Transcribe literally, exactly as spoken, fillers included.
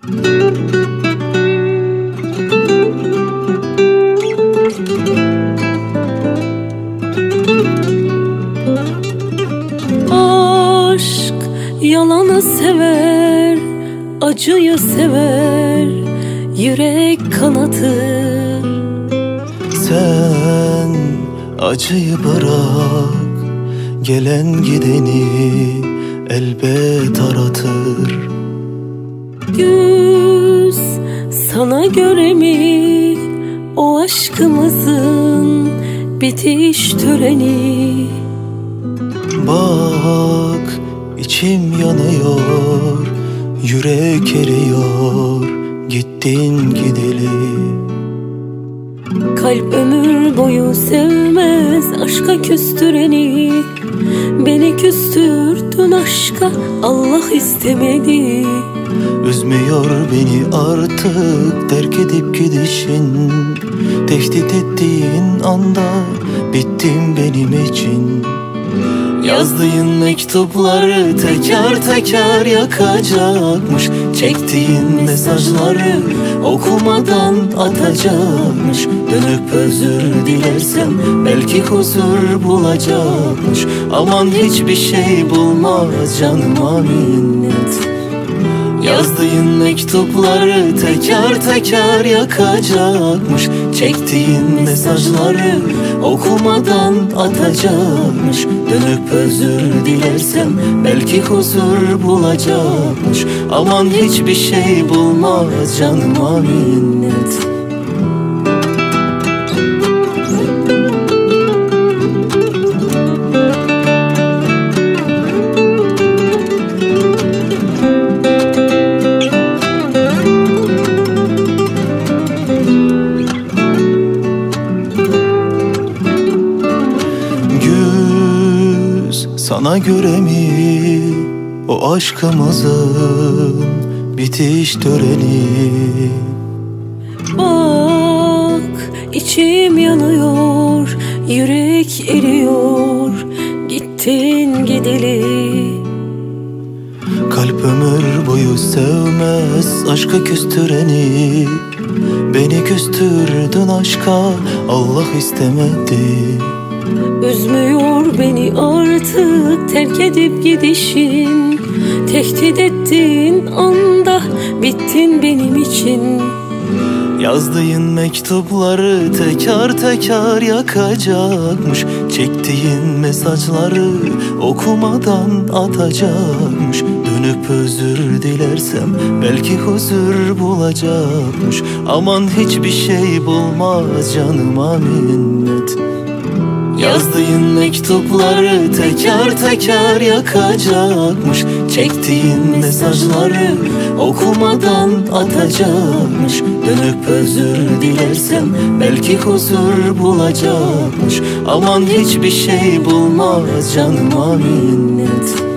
Aşk yalanı sever, acıyı sever, yürek kanatır. Sen acıyı bırak, gelen gideni elbet aratır. Güz sana göre mi o aşkımızın bitiş töreni? Bak içim yanıyor, yürek eriyor, gittin gideli. Kalp ömür boyu sevmez aşka küstüreni. Beni küstürdün aşka, Allah istemedi. Üzmüyor beni artık terk edip gidişin. Tehdit ettiğin anda bittin benim için. Yazdığın mektupları teker teker yakacakmış. Çektiğin mesajları okumadan atacakmış. Dönüp özür dilersem belki huzur bulacakmış. Aman hiçbir şey bulmaz canıma minnet. Yazdığın mektupları teker teker yakacakmış. Çektiğin mesajları okumadan atacakmış. Dönüp özür dilersem belki huzur bulacakmış. Aman hiçbir şey bulmaz canıma minnet. Sana göre mi o aşkımızın bitiş töreni? Bak içim yanıyor, yürek eriyor, gittin gideli. Kalp ömür boyu sevmez aşka küstüreni. Beni küstürdün aşka, Allah istemedi. Üzmüyor beni artık terk edip gidişin. Tehdit ettiğin anda bittin benim için. Yazdığın mektupları teker teker yakacakmış. Çektiğin mesajları okumadan atacakmış. Dönüp özür dilersem belki huzur bulacakmış. Aman hiçbir şey bulmaz canıma minnet. Yazdığın mektupları teker teker yakacakmış. Çektiğin mesajları okumadan atacakmış. Dönüp özür dilersem belki huzur bulacakmış. Aman hiçbir şey bulmaz canıma minnet.